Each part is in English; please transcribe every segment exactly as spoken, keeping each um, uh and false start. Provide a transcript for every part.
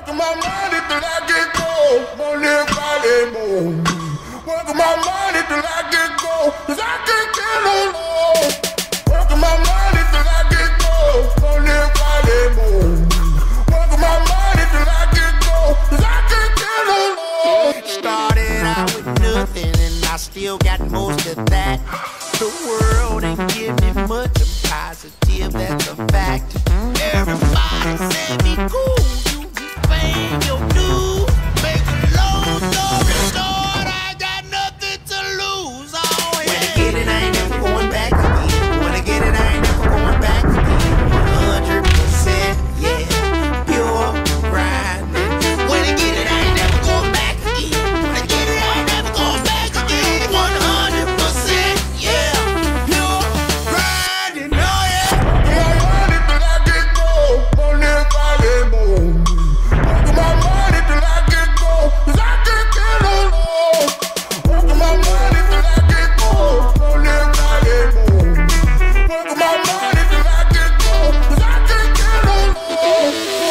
Working my money till I get gold. Won't live by them on me. Working my money till I get gold. Cause I can't get no more. Working my money till I get gold. Won't live by them on me. Working my money till I get gold. Cause I can't get no more. Started out with nothing and I still got most of that. The world ain't giving me much, I'm positive, that's a fact. Everybody say me cool, you be paying your dues. Make a long story short, I got nothing to lose. Oh, yeah. When I get it, I ain't never going back again. When I get it, I ain't never going back again. one hundred percent, yeah, pure grinding. When I get it, I ain't never going back again. When I get it, I ain't never going back again. one hundred percent, yeah, pure grinding, oh yeah. My money till I get gold. Won't live by them on me. Working my money till I get gold. Cause I can't get no more. Working my money till I get gold. Won't live by them on me. Working my money till I get gold. Cause I can't get no more.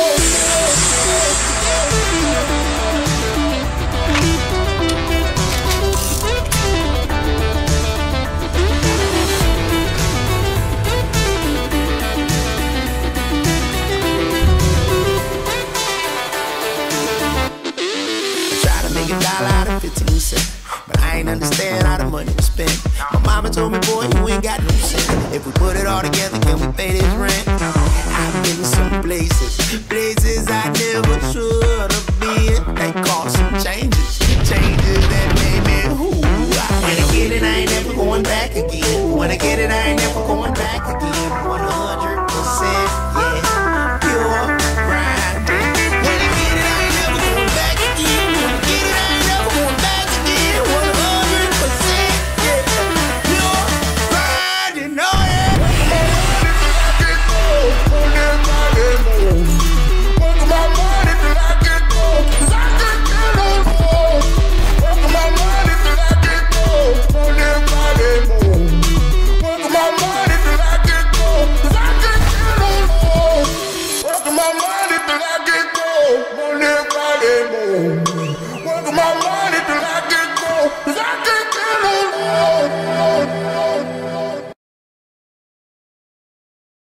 Try to make a dollar out of fifteen cents, but I ain't understand how the money was spent. My mama told me, boy, you ain't got no sense. If we put it all together, can we pay this rent? I've been to some places, places I never should have been. They caused some changes, changes that made me who when I get it, I ain't never going back again. When I get it, I ain't never going back again. one hundred percent, yeah, pure grinding. When I get it, I ain't never going back again. When I get it, I ain't never going back again. one hundred percent, yeah, pure grinding, oh yeah. Working my money till I get gold. Cause I can't get no more. Working my money till I get gold. Won't live by them on me. Working my money till I get gold. Cause I can't get no more. Working my money till I get gold. Won't live by them on me.